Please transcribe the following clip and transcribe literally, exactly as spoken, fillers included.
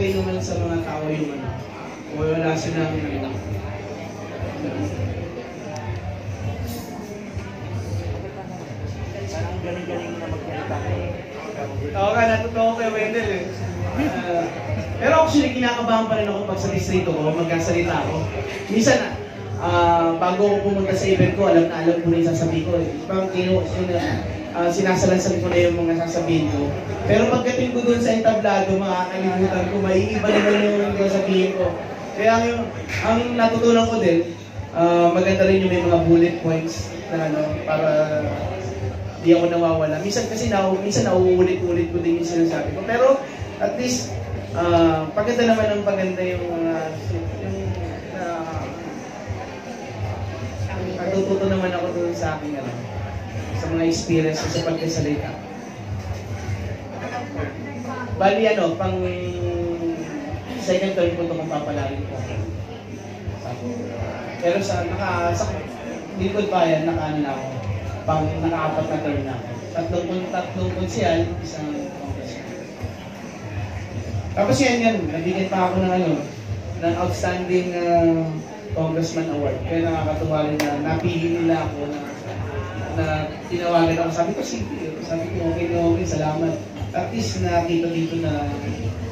okay naman sa mga tao yung ano. Wala silang ano. Parang galing-galing na magsalita eh. Oo ka, natutuwa ko kay Wendell eh. Uh, pero actually, kinakabahan pa rin ako pag sa distrito ko, magkasalita ako. Minsan, uh, bago ako pumunta sa event ko, alam na alam ko na yung sasabihin ko. Parang kino, uh, sinasalansan ko na yung mga sasabihin ko. Pero pagdating ko dun sa entablado, makakalimutan ko, maiiba naman yung sasabihin ko. Kaya yung, ang natutunan ko din, uh, maganda rin yung may mga bullet points na ano, para di ako nawawala. Minsan kasi na, minsan nauulit-ulit ko din yung sinasabi ko. Pero at least, uh, paganda naman ang paganda yung mga, uh, yung, uh, natututo naman ako dun sa aking, ano, sa mga experience sa pagkasalita. Bali ano, pang second term ko ito kung papalagin ko. Pero sa, naka, sa Likod Bayan, naka ano na ako. Pang nakaapat na term na ako. Tatlong, tatlong konsyal, isang congressman. Tapos yan yan, nabigyan pa ako ng ano, ng outstanding uh, congressman award. Kaya nakakatuwa rin na napili nila ako na, na tinawagan ako. Sabi ko, sige, sabi ko, okay na okay, salamat. At least nakita dito na